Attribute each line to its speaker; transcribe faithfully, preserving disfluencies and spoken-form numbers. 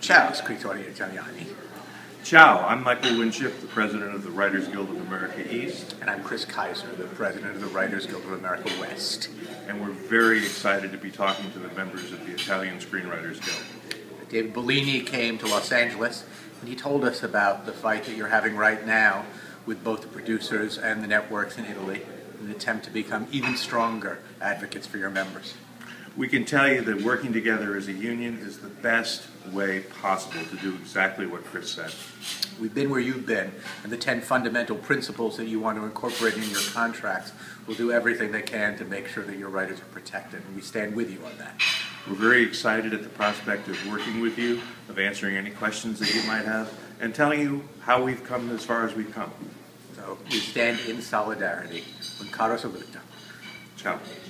Speaker 1: Ciao, scrittori italiani.
Speaker 2: Ciao, I'm Michael Winship, the president of the Writers Guild of America East.
Speaker 1: And I'm Chris Kaiser, the president of the Writers Guild of America West.
Speaker 2: And we're very excited to be talking to the members of the Italian Screenwriters Guild.
Speaker 1: David Bellini came to Los Angeles, and he told us about the fight that you're having right now with both the producers and the networks in Italy in an attempt to become even stronger advocates for your members.
Speaker 2: We can tell you that working together as a union is the best way possible to do exactly what Chris said.
Speaker 1: We've been where you've been, and the ten fundamental principles that you want to incorporate in your contracts will do everything they can to make sure that your writers are protected, and we stand with you on that.
Speaker 2: We're very excited at the prospect of working with you, of answering any questions that you might have, and telling you how we've come as far as we've come.
Speaker 1: So we stand in solidarity. Un caro saluto.
Speaker 2: Ciao.